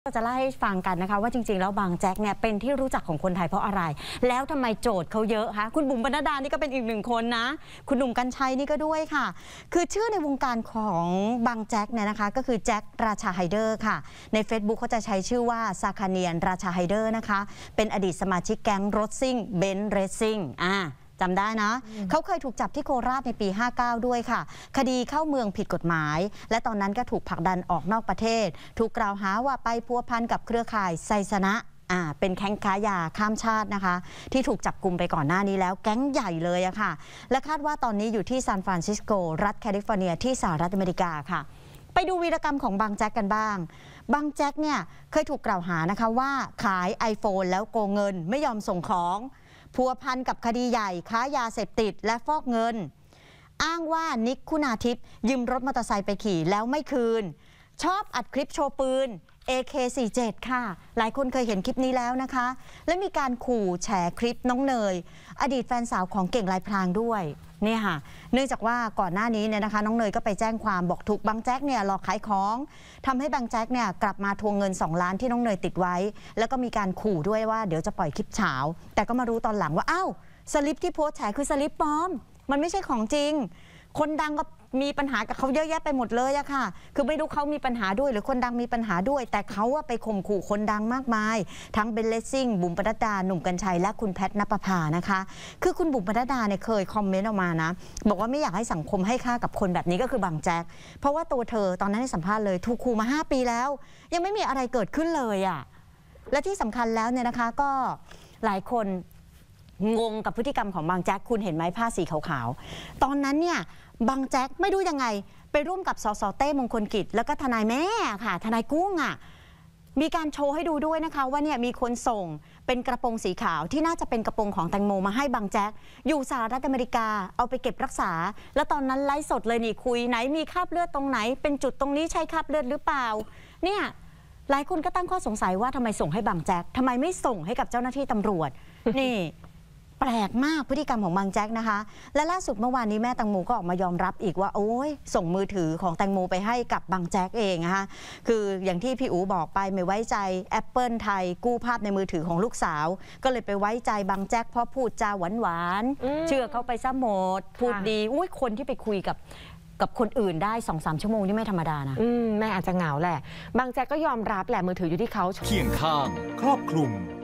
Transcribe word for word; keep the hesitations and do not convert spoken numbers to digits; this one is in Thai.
เราจะเล่าให้ฟังกันนะคะว่าจริงๆแล้วบางแจ็คเนี่ยเป็นที่รู้จักของคนไทยเพราะอะไรแล้วทำไมโจทย์เขาเยอะคะคุณบุ๋มปนัดดานี่ก็เป็นอีกหนึ่งคนนะคุณหนุ่มกรรชัยนี่ก็ด้วยค่ะคือชื่อในวงการของบางแจ็คเนี่ยนะคะก็คือแจ็คราชาไฮเดอร์ค่ะใน Facebook เขาจะใช้ชื่อว่าซาคาเนียนราชาไฮเดอร์นะคะเป็นอดีตสมาชิกแก๊งรถซิ่งเบนซ์เรซซิ่งอ่าจำได้นะเขาเคยถูกจับที่โคราชในปีห้าเก้าด้วยค่ะคดีเข้าเมืองผิดกฎหมายและตอนนั้นก็ถูกผลักดันออกนอกประเทศถูกกล่าวหาว่าไปพัวพันกับเครือข่ายไซสนะอ่าเป็นแก๊งค้ายาข้ามชาตินะคะที่ถูกจับกลุ่มไปก่อนหน้านี้แล้วแก๊งใหญ่เลยอะค่ะและคาดว่าตอนนี้อยู่ที่ซานฟรานซิสโกรัฐแคลิฟอร์เนียที่สหรัฐอเมริกาค่ะไปดูวีรกรรมของบางแจ็คกันบ้างบางแจ็คเนี่ยเคยถูกกล่าวหานะคะว่าขาย iPhone แล้วโกงเงินไม่ยอมส่งของพัวพันกับคดีใหญ่ค้ายาเสพติดและฟอกเงินอ้างว่านิกคุณาทิพย์ยืมรถมอเตอร์ไซค์ไปขี่แล้วไม่คืนชอบอัดคลิปโชว์ปืน เอ เค สี่สิบเจ็ด ค่ะหลายคนเคยเห็นคลิปนี้แล้วนะคะและมีการขู่แฉคลิปน้องเนยอดีตแฟนสาวของเก่งลายพรางด้วยเนี่ยค่ะเนื่องจากว่าก่อนหน้านี้เนี่ยนะคะน้องเนยก็ไปแจ้งความบอกถูกบางแจ็คเนี่ยหลอกขายของทำให้บางแจ็คเนี่ยกลับมาทวงเงินสองล้านที่น้องเนยติดไว้แล้วก็มีการขู่ด้วยว่าเดี๋ยวจะปล่อยคลิปเฉาแต่ก็มารู้ตอนหลังว่าอ้าวสลิปที่โพสต์แฉคือสลิปปลอมมันไม่ใช่ของจริงคนดังก็มีปัญหากับเขาเยอะแยะไปหมดเลยอะค่ะคือไม่รู้เขามีปัญหาด้วยหรือคนดังมีปัญหาด้วยแต่เขาว่าไปข่มขู่คนดังมากมายทั้งเบนเลสซิ่งบุ๋มปนัดดาหนุ่มกรรชัยและคุณแพทณปภานะคะคือคุณบุ๋มปนัดดาเนี่ยเคยคอมเมนต์ออกมานะบอกว่าไม่อยากให้สังคมให้ค่ากับคนแบบนี้ก็คือบางแจ็คเพราะว่าตัวเธอตอนนั้นให้สัมภาษณ์เลยถูกขู่มาห้าปีแล้วยังไม่มีอะไรเกิดขึ้นเลยอะและที่สำคัญแล้วเนี่ยนะคะก็หลายคนงงกับพฤติกรรมของบางแจ็คคุณเห็นไหมผ้าสีขาวๆตอนนั้นเนี่ยบางแจ็คไม่รู้ยังไงไปร่วมกับสสเต้มงคลกิจแล้วก็ทนายแม่ค่ะทนายกุ้งอ่ะมีการโชว์ให้ดูด้วยนะคะว่าเนี่ยมีคนส่งเป็นกระโปรงสีขาวที่น่าจะเป็นกระโปรงของแตงโมมาให้บางแจ็คอยู่สหรัฐอเมริกาเอาไปเก็บรักษาแล้วตอนนั้นไลฟ์สดเลยนี่คุยไหนมีคราบเลือดตรงไหนเป็นจุดตรงนี้ใช่คราบเลือดหรือเปล่าเนี่ยหลายคนก็ตั้งข้อสงสัยว่าทำไมส่งให้บางแจ็คทำไมไม่ส่งให้กับเจ้าหน้าที่ตำรวจ นี่แปลกมากพฤติกรรมของบางแจ็คนะคะและล่าสุดเมื่อวานนี้แม่แตงโมก็ออกมายอมรับอีกว่าโอ้ยส่งมือถือของแตงโมไปให้กับบางแจ็คเองนะคะคืออย่างที่พี่อู๋บอกไปไม่ไว้ใจ Apple ไทยกู้ภาพในมือถือของลูกสาวก็เลยไปไว้ใจบางแจ็คเพราะพูดจาหวานๆเชื่อเขาไปซะหมดพูดดีอุ้ยคนที่ไปคุยกับกับคนอื่นได้ สองสาม ชั่วโมงนี่ไม่ธรรมดานะแม่อาจจะเหงาแหละบางแจ็คก็ยอมรับแหละมือถืออยู่ที่เขาเคียงข้างครอบคลุม